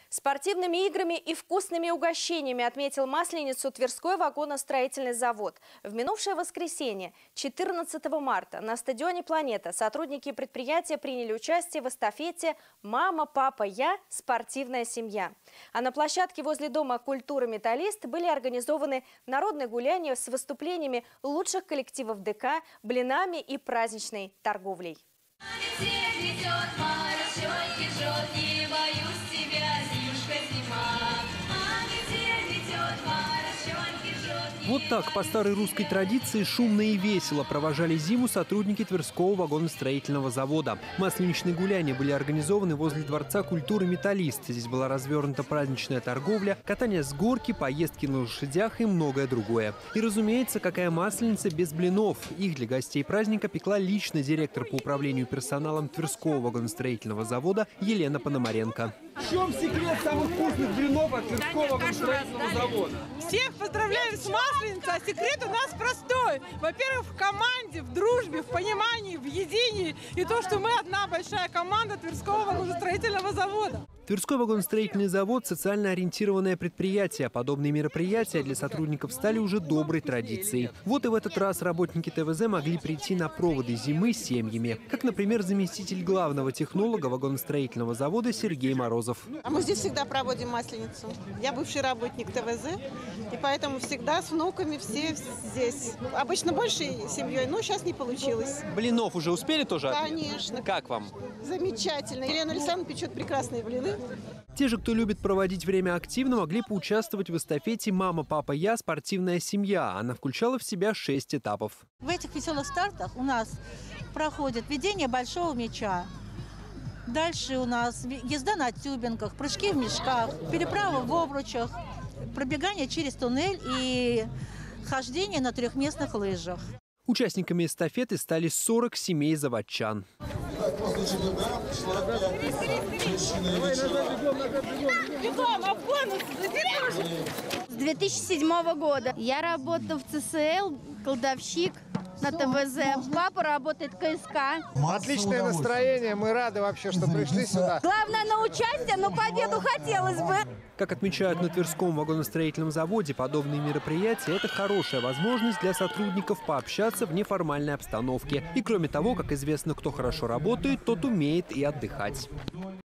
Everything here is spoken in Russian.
Спортивными играми и вкусными угощениями отметил Масленицу Тверской вагоностроительный завод. В минувшее воскресенье, 14 марта, на стадионе «Планета» сотрудники предприятия приняли участие в эстафете «Мама, папа, я. Спортивная семья». А на площадке возле Дома культуры «Металлист» были организованы народные гуляния с выступлениями лучших коллективов ДК, блинами и праздничной торговлей. Вот так, по старой русской традиции, шумно и весело провожали зиму сотрудники Тверского вагоностроительного завода. Масленичные гуляния были организованы возле Дворца культуры «Металлист». Здесь была развернута праздничная торговля, катание с горки, поездки на лошадях и многое другое. И, разумеется, какая масленица без блинов. Их для гостей праздника пекла лично директор по управлению персоналом Тверского вагоностроительного завода Елена Пономаренко. В чем секрет самых вкусных блинов от Тверского вагоностроительного завода? Всех поздравляем с Масленицей, а секрет у нас простой. Во-первых, в команде, в дружбе, в понимании, в единии. И то, что мы одна большая команда Тверского вагоностроительного завода. Тверской вагоностроительный завод – социально ориентированное предприятие. Подобные мероприятия для сотрудников стали уже доброй традицией. Вот и в этот раз работники ТВЗ могли прийти на проводы зимы с семьями. Как, например, заместитель главного технолога вагоностроительного завода Сергей Морозов. А мы здесь всегда проводим Масленицу. Я бывший работник ТВЗ, и поэтому всегда с внуками все здесь. Обычно большей семьей, но сейчас не получилось. Блинов уже успели тоже? Конечно. Как вам? Замечательно. Елена Александровна печет прекрасные блины. Те же, кто любит проводить время активно, могли поучаствовать в эстафете «Мама, папа, я. Спортивная семья». Она включала в себя 6 этапов. В этих веселых стартах у нас проходит ведение большого мяча. Дальше у нас езда на тюбингах, прыжки в мешках, переправа в обручах, пробегание через туннель и хождение на трехместных лыжах. Участниками эстафеты стали 40 семей заводчан. С 2007 года я работаю в ЦСЛ, кладовщик на ТВЗ. Папа работает в КСК. Отличное настроение, мы рады вообще, что пришли сюда. Главное на участие, но победу хотелось бы. Как отмечают на Тверском вагоностроительном заводе, подобные мероприятия – это хорошая возможность для сотрудников пообщаться в неформальной обстановке. И кроме того, как известно, кто хорошо работает, тот умеет и отдыхать.